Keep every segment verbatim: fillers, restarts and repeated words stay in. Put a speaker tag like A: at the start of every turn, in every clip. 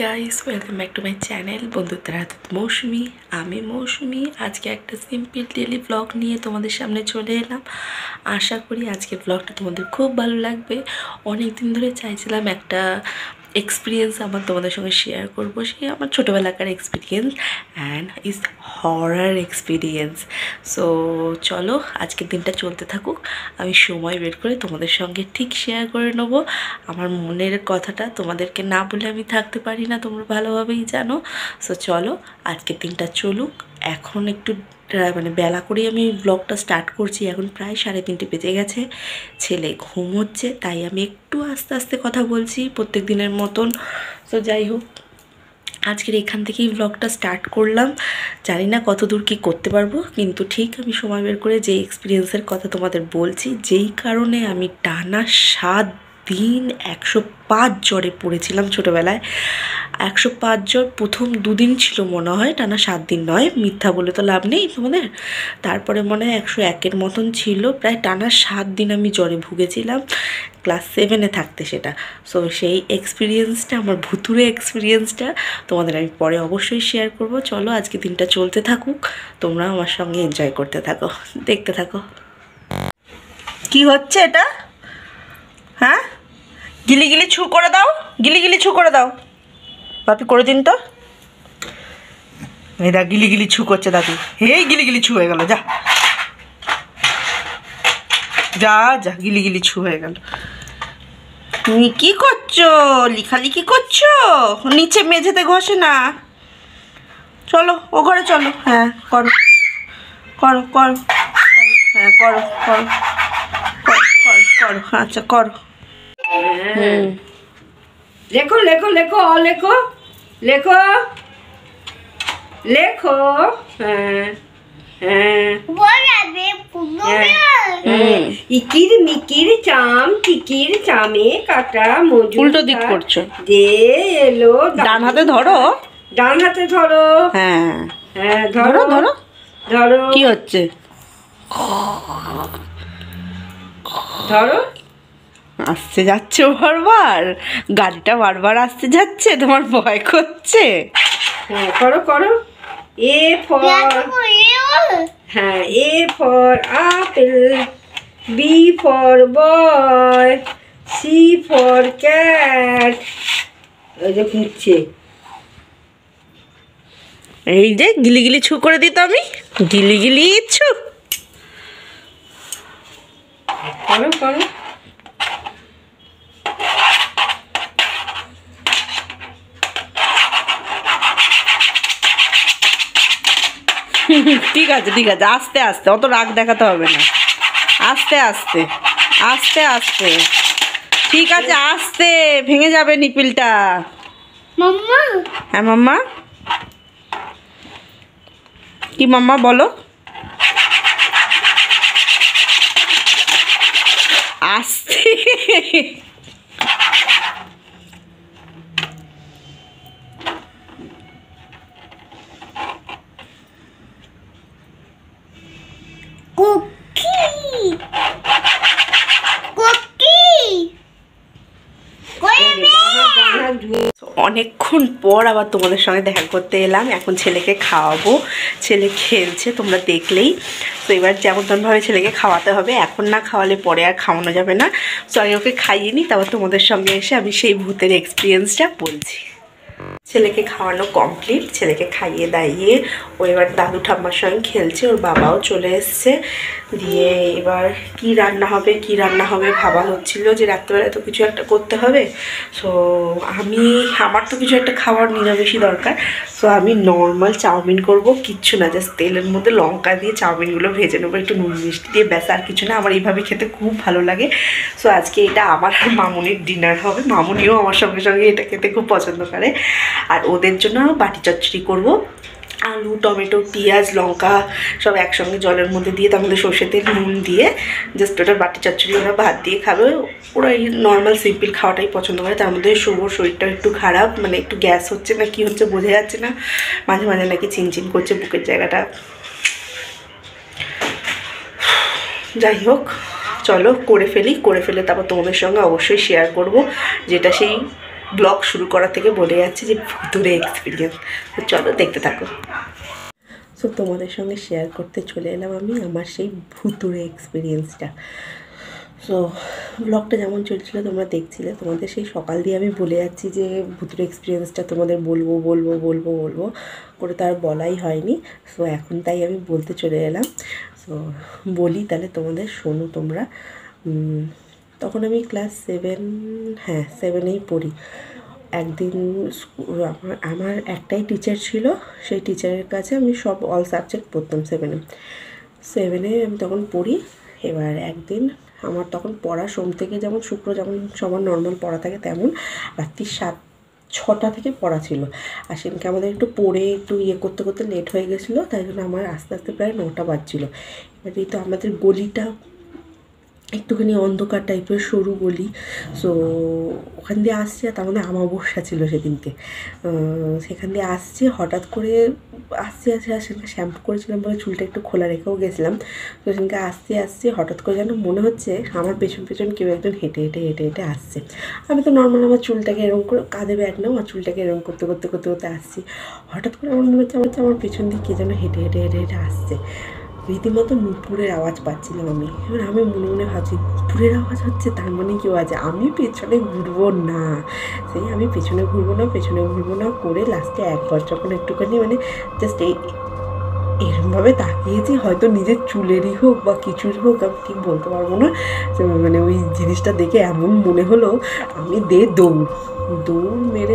A: Guys, welcome back to my channel বন্ধুত্বের হাতে মৌসুমি। আমি মৌসুমি আজকে একটা সিম্পল ডেলি ব্লগ নিয়ে তোমাদের সামনে চলে এলাম। আশা করি আজকের ব্লগটা তোমাদের খুব ভালো লাগবে। অনেক দিন ধরে চাইছিলাম একটা এক্সপিরিয়েন্স আমার তোমাদের সঙ্গে শেয়ার করবো, সেই আমার ছোটোবেলাকার experience and is horror experience. So চলো আজকের দিনটা চলতে থাকুক, আমি সময় বের করে তোমাদের সঙ্গে ঠিক শেয়ার করে নেবো আমার মনের কথাটা। তোমাদেরকে না বলে আমি থাকতে পারি না, তোমরা ভালোভাবেই জানো। সো চলো আজকের দিনটা চলুক। এখন একটু মানে বেলা করেই আমি ব্লগটা স্টার্ট করছি, এখন প্রায় সাড়ে তিনটে বেজে গেছে, ছেলে ঘুমোচ্ছে, তাই আমি একটু আস্তে আস্তে কথা বলছি প্রত্যেক দিনের মতন। তো যাই হোক, আজকের এখান থেকেই ব্লগটা স্টার্ট করলাম। জানি না কত দূর কী করতে পারবো, কিন্তু ঠিক আমি সময় বের করে যে এক্সপিরিয়েন্সের কথা তোমাদের বলছি, যেই কারণে আমি টানা সাত দিন একশো পাঁচ জ্বরে পড়েছিলাম ছোটোবেলায়। একশো পাঁচ জ্বর প্রথম দুদিন ছিল মনে হয়, টানা সাত দিন নয়, মিথ্যা বলে তো লাভ নেই তোমাদের। তারপরে মনে হয় একশো একের মতন ছিল, প্রায় টানা সাত দিন আমি জ্বরে ভুগেছিলাম, ক্লাস সেভেনে থাকতে সেটা। সো সেই এক্সপিরিয়েন্সটা, আমার ভুতুরে এক্সপিরিয়েন্সটা তোমাদের আমি পরে অবশ্যই শেয়ার করব। চলো আজকে দিনটা চলতে থাকুক, তোমরা আমার সঙ্গে এনজয় করতে থাকো, দেখতে থাকো। কি হচ্ছে এটা? হ্যাঁ, গিলি গিলি ছু করে দাও, গিলি গিলি ছু করে দাও। বাপি করে দিন তো। এই দা গিলি গিলি ছু করছে দাদু। এই গিলি গিলি ছু হয়ে গেল, যা যা যা, গিলি গিলি ছু হয়ে গেল। তুমি কি করছো? লিখালিখি করছো? নিচে মেঝেতে ঘষে না। চলো ও ঘরে চলো। হ্যাঁ করো করো করো, হ্যাঁ করো করো করো করো, আচ্ছা করো। হুম,
B: লেখো লেখো লেখো অ লেখো লেখো লেখো। হ্যাঁ হ্যাঁ হ্যাঁ। ইকির মিকির চাম কিকির চামে কাটা মজুর।
A: উল্টো দিক করছো।
B: যে এলো,
A: ডান হাতে ধরো,
B: ডান হাতে ধরো।
A: হ্যাঁ
B: হ্যাঁ
A: ধরো
B: ধরো
A: ধরো।
B: ধরো
A: কি হচ্ছে?
B: ধরো।
A: আসতে যাচ্ছে বারবার, গাড়িটা বারবার আসতে যাচ্ছে, তোমার ভয় করছে?
B: হ্যাঁ করো করো। এ ফর, হ্যাঁ A for apple, B for boy, C for cat. ওই যে ঘুরছে।
A: এই যে গিলি গিলি ছু করে দিত আমি, গিলি গিলি ছু।
B: করো করো।
A: ঠিক আছে ঠিক আছে, আস্তে আস্তে, অত রাগ দেখাতে হবে না, আস্তে আস্তে আস্তে আস্তে। ঠিক আছে আস্তে, ভেঙে যাবে নিপিলটা।
C: মাম্মা,
A: হ্যাঁ মাম্মা। কি মাম্মা বলো? আস্তে।
C: কুকি কুকি
A: অনেকক্ষণ পর আবার তোমাদের সঙ্গে দেখা করতে এলাম। এখন ছেলেকে খাওয়াবো, ছেলে খেলছে তোমরা দেখলেই। তো এবার যেমন তেমনভাবে ছেলেকে খাওয়াতে হবে, এখন না খাওয়ালে পরে আর খাওয়ানো যাবে না। সো আমি ওকে খাইয়ে নিই, তারপর তোমাদের সঙ্গে এসে আমি সেই ভূতের এক্সপিরিয়েন্সটা বলছি। ছেলেকে খাওয়ানো কমপ্লিট, ছেলেকে খাইয়ে দাইয়ে ও এবার দাদু ঠাম্মার সঙ্গে খেলছে, ওর বাবাও চলে এসছে। দিয়ে এবার কি রান্না হবে কি রান্না হবে ভাবা হচ্ছিল, যে রাত্রেবেলায় তো কিছু একটা করতে হবে। সো আমি, আমার তো কিছু একটা খাওয়ার নিরামিষই দরকার। সো আমি নর্মাল চাউমিন করব, কিচ্ছু না, জাস্ট তেলের মধ্যে লঙ্কা দিয়ে চাউমিনগুলো ভেজে নেবো, একটু নুন মিষ্টি দিয়ে, ব্যাস আর কিছু না। আমার এইভাবে খেতে খুব ভালো লাগে। সো আজকে এটা আমার আর মামুনির ডিনার হবে, মামুনিও আমার সঙ্গে সঙ্গে এটা খেতে খুব পছন্দ করে। আর ওদের জন্য বাটি চচ্চড়ি করব, আলু টমেটো পেঁয়াজ লঙ্কা সব একসঙ্গে জলের মধ্যে দিয়ে, তার মধ্যে সর্ষে তেল নুন দিয়ে জাস্ট ওটার বাটি চচ্চড়ি ওরা ভাত দিয়ে খাবে। ওরা এই নর্মাল সিম্পল খাওয়াটাই পছন্দ করে। তার মধ্যে শুভর শরীরটাও একটু খারাপ, মানে একটু গ্যাস হচ্ছে না কি হচ্ছে বোঝা যাচ্ছে না, মাঝে মাঝে নাকি চিনচিন করছে বুকের জায়গাটা। যাই হোক চলো করে ফেলি, করে ফেলে তারপর তোমাদের সঙ্গে অবশ্যই শেয়ার করব, যেটা সেই ব্লগ শুরু করা থেকে বলে যাচ্ছি যে ভুতুরে এক্সপিরিয়েন্স। তো চলো দেখতে থাকো। সো তোমাদের সঙ্গে শেয়ার করতে চলে এলাম আমি আমার সেই ভুতুরে এক্সপিরিয়েন্সটা। সো ব্লগটা যেমন চলছিল তোমরা দেখছিলে, তোমাদের সেই সকাল দিয়ে আমি বলে যাচ্ছি যে ভুতুরে এক্সপিরিয়েন্সটা তোমাদের বলবো বলবো বলবো বলবো করে তার বলাই হয়নি। সো এখন তাই আমি বলতে চলে এলাম। সো বলি তাহলে তোমাদের, শোনো তোমরা। তখন আমি ক্লাস সেভেন, হ্যাঁ সেভেনেই পড়ি। একদিন আমার আমার একটাই টিচার ছিল, সেই টিচারের কাছে আমি সব অল সাবজেক্ট পড়তাম সেভেনে সেভেনে আমি তখন পড়ি। এবার একদিন আমার তখন পড়া সোম থেকে যেমন শুক্র যেমন সবার নর্মাল পড়া থাকে তেমন রাত্রি সাত ছটা থেকে পড়া ছিল। আর সেদিনকে আমাদের একটু পড়ে একটু ইয়ে করতে করতে লেট হয়ে গেছিলো, তাই জন্য আমার আস্তে আস্তে প্রায় নটা বাজছিলো। এবার এই তো আমাদের গলিটা একটুখানি অন্ধকার টাইপের সরু গলি। সো ওখান দিয়ে আসছে, তার মধ্যে আমাবস্যা ছিল সেদিনকে। সেখান দিয়ে আসছে হঠাৎ করে, আসতে আসতে আর সেদিনকে শ্যাম্পু করেছিলাম বলে চুলটা একটু খোলা রেখেও গেছিলাম। তো সেদিনকে আসতে আসতে হঠাৎ করে যেন মনে হচ্ছে আমার পেছন পেছন কেউ একজন হেঁটে হেঁটে হেঁটে হেঁটে আসছে। আমি তো নর্মাল আমার চুলটাকে এরকম করে কাঁধে ব্যাগ নাও, আমার চুলটাকে এরকম করতে করতে করতে করতে আসছি। হঠাৎ করে আমার মনে হচ্ছে আমার আমার পেছন দিকে কে যেন হেঁটে হেঁটে হেঁটে হেঁটে আসছে। রীতিমতো নুপুরের আওয়াজ পাচ্ছিলাম আমি। এবার আমি মনে মনে ভাবছি নুপুরের আওয়াজ হচ্ছে, তার মানে কেউ আছে, আমি পেছনে ঘুরবো না। সেই আমি পেছনে ঘুরবো না পেছনে ঘুরবো না করে লাস্টে একবার যখন একটুখানি মানে জাস্ট এই এরকমভাবে তাকিয়েছি, হয়তো নিজের চুলেরই হোক বা কিছুর হোক আমি ঠিক বলতে পারবো না, মানে ওই জিনিসটা দেখে এমন মনে হলো আমি দে দৌড় দৌড় মেরে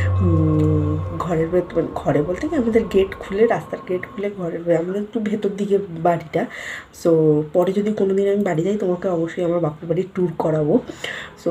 A: ঘরের ভেতর, ঘরে বলতে কি আমাদের গেট খুলে, রাস্তার গেট খুলে ঘরের, আমাদের একটু ভেতর দিকে বাড়িটা। সো পরে যদি কোনো দিন আমি বাড়ি যাই তোমাকে অবশ্যই আমার বাপের বাড়ির ট্যুর করাবো। সো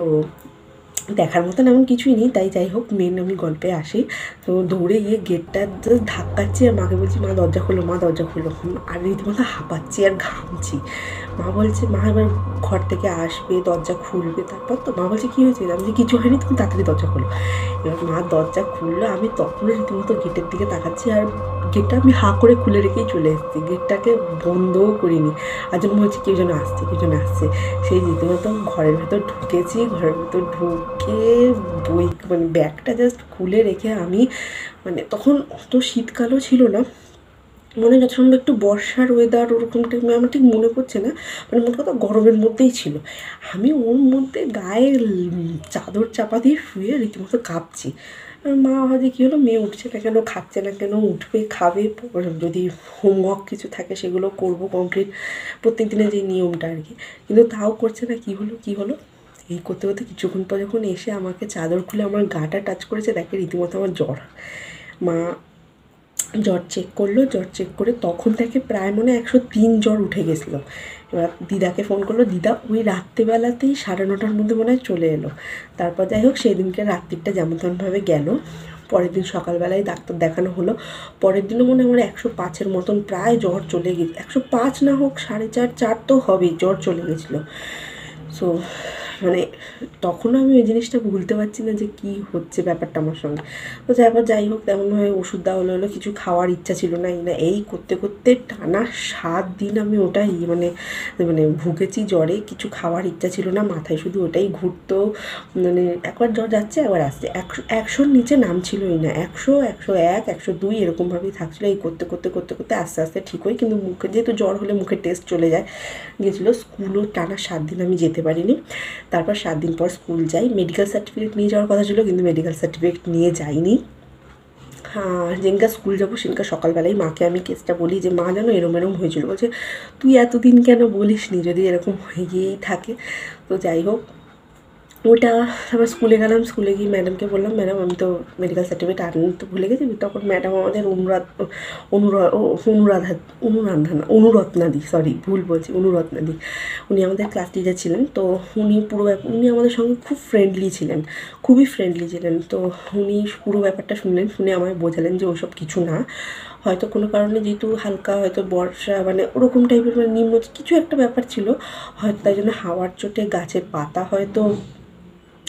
A: দেখার মতন এমন কিছুই নেই, তাই যাই হোক মেন আমি গল্পে আসি। তো দৌড়ে গিয়ে গেটটা জাস্ট ধাক্কাচ্ছি আর মাকে বলছি মা দরজা খোলো মা দরজা খোলো, আর রীতিমতো হাঁপাচ্ছি আর ঘামছি। মা বলছে মা এবার ঘর থেকে আসবে দরজা খুলবে, তারপর তো মা বলছে কী হয়েছে, আমি বলছি কিছু হয়নি তুমি তাড়াতাড়ি দরজা খোলো। এবার মা দরজা খুললো, আমি তখনও রীতিমতো গেটের দিকে তাকাচ্ছি আর গেটটা আমি হাঁ করে খুলে রেখেই চলে এসেছি, গেটটাকে বন্ধও করিনি। আর জন্য বলছি কেউ যেন আসছে কেউ যেন আসছে। সেই রীতিমতো ঘরের ভেতর ঢুকেছি, ঘরের ভেতর ঢুকে বই মানে ব্যাগটা জাস্ট খুলে রেখে আমি মানে তখন অত শীতকালও ছিল না, মনে যত সম্ভব একটু বর্ষার ওয়েদার ওরকম টাইমে আমার ঠিক মনে পড়ছে না, মানে মোট কথা গরমের মধ্যেই ছিল। আমি ওর মধ্যে গায়ে চাদর চাপা দিয়ে শুয়ে রীতিমতো কাঁপছি। আর মা ভাবছে কী হলো মেয়ে উঠছে না কেন, খাচ্ছে না কেন, উঠবে খাবে, যদি হোমওয়ার্ক কিছু থাকে সেগুলো করবো কমপ্লিট, প্রত্যেক দিনের যে নিয়মটা আর কি, কিন্তু তাও করছে না। কী হলো কী হলো এই করতে করতে কিছুক্ষণ পর যখন এসে আমাকে চাদর খুলে আমার গাটা টাচ করেছে, দেখে রীতিমতো আমার জ্বর। মা জ্বর চেক করলো, জ্বর চেক করে তখন থেকে প্রায় মনে একশো তিন জ্বর উঠে গেছিলো। এবার দিদাকে ফোন করলো, দিদা ওই রাত্রিবেলাতেই সাড়ে নটার মধ্যে মনে হয় চলে এলো। তারপর যাই হোক সেই দিনকে রাত্রিটা যেমন তেমনভাবে গেল। পরের দিন সকালবেলায় ডাক্তার দেখানো হলো, পরের দিনও মনে হয় আমার একশো পাঁচের মতন প্রায় জ্বর চলে গেছে, একশো পাঁচ না হোক সাড়ে চার চার তো হবেই, জ্বর চলে গেছিলো। সো মানে তখনও আমি ওই জিনিসটা ভুলতে পারছি না যে কী হচ্ছে ব্যাপারটা আমার সঙ্গে। তো তারপর যাই হোক তেমনভাবে ওষুধ দেওয়া হলো হলো কিছু খাওয়ার ইচ্ছা ছিল না, এই না এই করতে করতে টানা সাত দিন আমি ওটাই মানে মানে ভুগেছি জ্বরে, কিছু খাওয়ার ইচ্ছা ছিল না, মাথায় শুধু ওটাই ঘুরতো, মানে একবার জ্বর যাচ্ছে একবার আসছে, একশো একশোর নিচে নাম ছিলই না, একশো একশো এক একশো দুই এরকমভাবেই থাকছিলো। এই করতে করতে করতে করতে আস্তে আস্তে ঠিক হয়, কিন্তু মুখে যেহেতু জ্বর হলে মুখে টেস্ট চলে যায় গিয়েছিলো। স্কুলও টানা সাত দিন আমি যেতে পারিনি। তারপর সাত দিন পর স্কুল যাই, মেডিকেল সার্টিফিকেট নিয়ে যাওয়ার কথা ছিল কিন্তু মেডিকেল সার্টিফিকেট নিয়ে যাইনি। হ্যাঁ যেদিনকা স্কুল যাবো সেদিনকা সকালবেলায় মাকে আমি কেসটা বলি যে মা যেন এরম এরম হয়েছিল, বলছে তুই এতদিন কেন বলিস নি যদি এরকম হয়ে গিয়েই থাকে। তো যাই হোক ওটা আবার স্কুলে গেলাম, স্কুলে গিয়ে ম্যাডামকে বললাম ম্যাডাম আমি তো মেডিকেল সার্টিফিকেট আনতে তো ভুলে গেছি। তখন ম্যাডাম আমাদের অনুরাধ অনুরা অনুরাধা অনুরাধা না অনুরত্নাদি সরি ভুল বলছি অনুরত্নাদি, উনি আমাদের ক্লাস টিচার ছিলেন। তো উনি পুরো উনি আমাদের সঙ্গে খুব ফ্রেন্ডলি ছিলেন, খুবই ফ্রেন্ডলি ছিলেন। তো উনি পুরো ব্যাপারটা শুনলেন, শুনে আমায় বোঝালেন যে ওসব কিছু না, হয়তো কোনো কারণে যেহেতু হালকা হয়তো বর্ষা মানে ওরকম টাইপের মানে নিম্ন কিছু একটা ব্যাপার ছিল, হয়তো তাই জন্য হাওয়ার চোটে গাছের পাতা হয়তো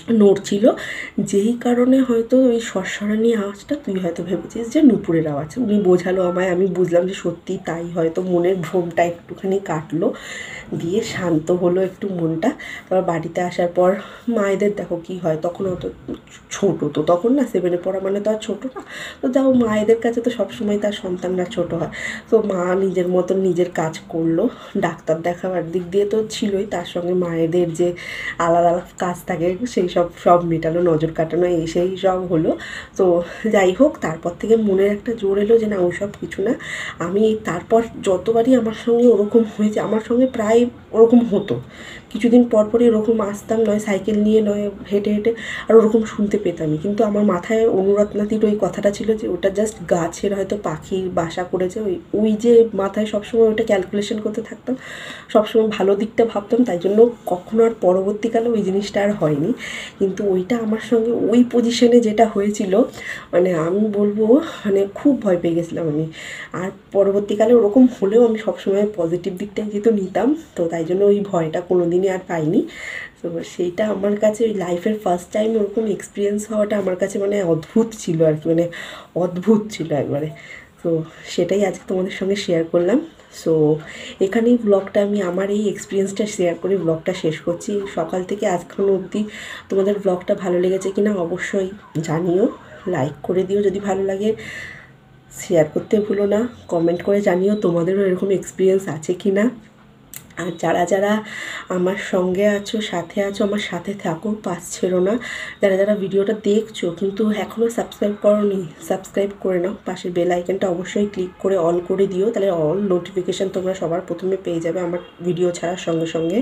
A: নড়ছিল, যেই কারণে হয়তো ওই সরসরানি আওয়াজটা তুই হয়তো ভেবেছিস যে নুপুরের আওয়াজ। উনি বোঝালো আমায়, আমি বুঝলাম যে সত্যি তাই, হয়তো মনের ভ্রমটা একটুখানি কাটলো, দিয়ে শান্ত হলো একটু মনটা। তারপর বাড়িতে আসার পর মায়েদের দেখো কি হয়, তখন অত ছোটো তো তখন না, সেভেনে পড়া মানে তো আর ছোটো না, তো যাও মায়েদের কাছে তো সবসময় তার সন্তানরা ছোটো হয়। তো মা নিজের মতন নিজের কাজ করলো, ডাক্তার দেখাবার দিক দিয়ে তো ছিলই, তার সঙ্গে মায়েদের যে আলাদা আলাদা কাজ থাকে সেই সব সব মেটালো, নজর কাটানো এই সেই সব হলো। তো যাই হোক, তারপর থেকে মনের একটা জোর এলো যে না ওইসব কিছু না। আমি তারপর যতবারই আমার সঙ্গে ওরকম হয়েছে, আমার সঙ্গে প্রায় ওরকম হতো, কিছুদিন পর পরই ওরকম আসতাম, নয় সাইকেল নিয়ে নয় হেঁটে হেঁটে, আর ওরকম শুনতে পেতামই। কিন্তু আমার মাথায় অনুরাগ নাতির ওই কথাটা ছিল যে ওটা জাস্ট গাছের হয়তো পাখি বাসা করেছে, ওই ওই যে মাথায় সবসময় ওটা ক্যালকুলেশন করতে থাকতাম, সবসময় ভালো দিকটা ভাবতাম, তাই জন্য কখনো আর পরবর্তীকালে ওই জিনিসটা আর হয়নি। কিন্তু ওইটা আমার সঙ্গে ওই পজিশনে যেটা হয়েছিল, মানে আমি বলবো মানে খুব ভয় পেয়ে গেছিলাম আমি। আর পরবর্তীকালে ওরকম হলেও আমি সবসময় পজিটিভ দিকটাই যেহেতু নিতাম, তো তাই জন্য ওই ভয়টা কোনো দিনই আর পাইনি। তো সেইটা আমার কাছে ওই লাইফের ফার্স্ট টাইম ওরকম এক্সপিরিয়েন্স হওয়াটা আমার কাছে মানে অদ্ভুত ছিল আর কি, মানে অদ্ভুত ছিল একবারে। তো সেটাই আজকে তোমাদের সঙ্গে শেয়ার করলাম। সো এখানেই ব্লগটা, আমি আমার এই এক্সপিরিয়েন্সটা শেয়ার করে ব্লগটা শেষ করছি। সকাল থেকে আজক্ষণ অবধি তোমাদের ব্লগটা ভালো লেগেছে কিনা অবশ্যই জানিও, লাইক করে দিও যদি ভালো লাগে, শেয়ার করতে ভুলো না, কমেন্ট করে জানিও তোমাদেরও এরকম এক্সপিরিয়েন্স আছে কি না। আর যারা যারা আমার সঙ্গে আছো, সাথে আছো, আমার সাথে থাকো, পাশ ছেড়ো না। যারা যারা ভিডিওটা দেখছো কিন্তু এখনও সাবস্ক্রাইব করোনি, সাবস্ক্রাইব করে নাও, পাশের বেল আইকনটা অবশ্যই ক্লিক করে অল করে দিও, তাহলে অল নোটিফিকেশান তোমরা সবার প্রথমে পেয়ে যাবে আমার ভিডিও ছাড়ার সঙ্গে সঙ্গে।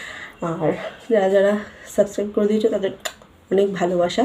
A: আর যারা যারা সাবস্ক্রাইব করে দিয়েছো তাদের অনেক ভালোবাসা।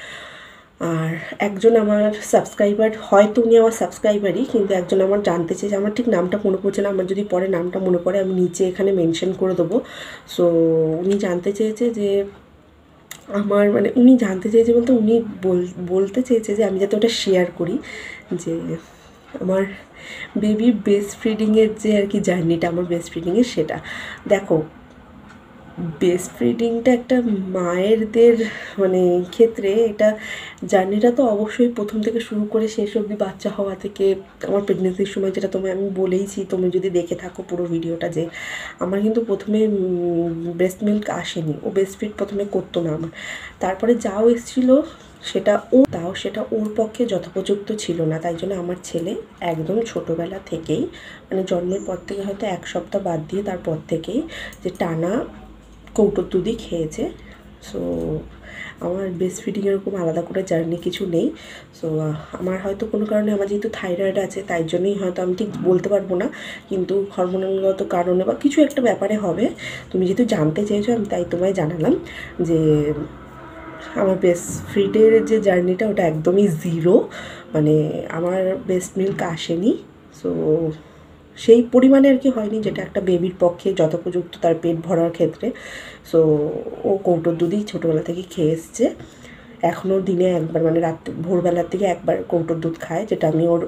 A: আর একজন আমার সাবস্ক্রাইবার, হয়তো উনি আমার সাবস্ক্রাইবারই, কিন্তু একজন আমার জানতে চেয়েছে, আমার ঠিক নামটা মনে পড়ছে না, আমার যদি পরে নামটা মনে পড়ে আমি নিচে এখানে মেনশন করে দেবো। সো উনি জানতে চেয়েছে যে আমার মানে উনি জানতে চেয়েছে বলতে উনি বলতে চেয়েছে যে আমি যাতে ওটা শেয়ার করি, যে আমার বেবি ব্রেস্ট ফিডিংয়ের যে আর কি জার্নিটা, আমার ব্রেস্ট ফিডিংয়ের, সেটা দেখো। ব্রেস্ট ফিডিংটা একটা মায়েরদের মানে ক্ষেত্রে এটা জার্নিটা তো অবশ্যই প্রথম থেকে শুরু করে শেষ অবধি, বাচ্চা হওয়া থেকে আমার প্রেগনেন্সির সময়, যেটা তোমায় আমি বলেইছি, তুমি যদি দেখে থাকো পুরো ভিডিওটা, যে আমার কিন্তু প্রথমে ব্রেস্ট মিল্ক আসেনি, ও ব্রেস্ট ফিড প্রথমে করতো না আমার, তারপরে যাও এসেছিলো সেটা ও, তাও সেটা ওর পক্ষে যথোপযুক্ত ছিল না, তাই জন্য আমার ছেলে একদম ছোটোবেলা থেকেই, মানে জন্মের পর থেকে হয়তো এক সপ্তাহ বাদ দিয়ে তারপর থেকেই যে টানা কৌটোর দুধই খেয়েছে। সো আমার ব্রেস্ট ফিডিং এরকম আলাদা করে জার্নি কিছু নেই। সো আমার হয়তো কোনো কারণে, আমার যেহেতু থাইরয়েড আছে তাই জন্যই হয়তো, আমি ঠিক বলতে পারবো না, কিন্তু হরমোনালগত কারণে বা কিছু একটা ব্যাপারে হবে। তুমি যেহেতু জানতে চেয়েছো আমি তাই তোমায় জানালাম যে আমার ব্রেস্ট ফিডের যে জার্নিটা ওটা একদমই জিরো, মানে আমার ব্রেস্ট মিল্ক আসেনি। সো সেই পরিমাণে আর কি হয়নি যেটা একটা বেবির পক্ষে যথোপযুক্ত তার পেট ভরার ক্ষেত্রে। সো ও কৌটোর দুধই ছোটোবেলা থেকে খেয়ে এসছে, এখনও দিনে একবার, মানে রাত্রে ভোরবেলার দিকে একবার কৌটোর দুধ খায়, যেটা আমি ওর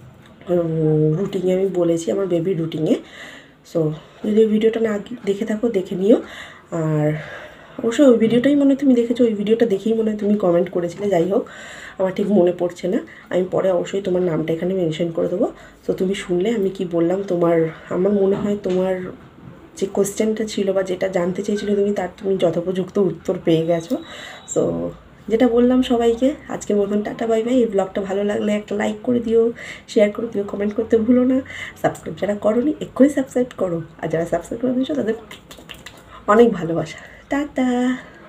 A: রুটিনে আমি বলেছি, আমার বেবির রুটিনে। সো যদি ওই ভিডিওটা না দেখে থাকো দেখে নিও। আর অবশ্যই ওই ভিডিওটাই মনে হয় তুমি দেখেছো, ওই ভিডিওটা দেখেই মনে হয় তুমি কমেন্ট করেছিলে, যাই হোক আমার ঠিক মনে পড়ছে না, আমি পরে অবশ্যই তোমার নামটা এখানে মেনশন করে দেবো। তো তুমি শুনলে আমি কি বললাম, তোমার আমার মনে হয় তোমার যে কোয়েশ্চেনটা ছিল বা যেটা জানতে চেয়েছিলে তুমি, তার তুমি যথোপযুক্ত উত্তর পেয়ে গেছো। সো যেটা বললাম সবাইকে আজকের মতন টাটা বাই বাই। এই ব্লগটা ভালো লাগলে একটা লাইক করে দিও, শেয়ার করে দিও, কমেন্ট করতে ভুলো না, সাবস্ক্রাইব যারা করোনি এক্ষুনি সাবস্ক্রাইব করো, আর যারা সাবস্ক্রাইব করে দিয়েছো তাদের অনেক ভালোবাসা। টাটা।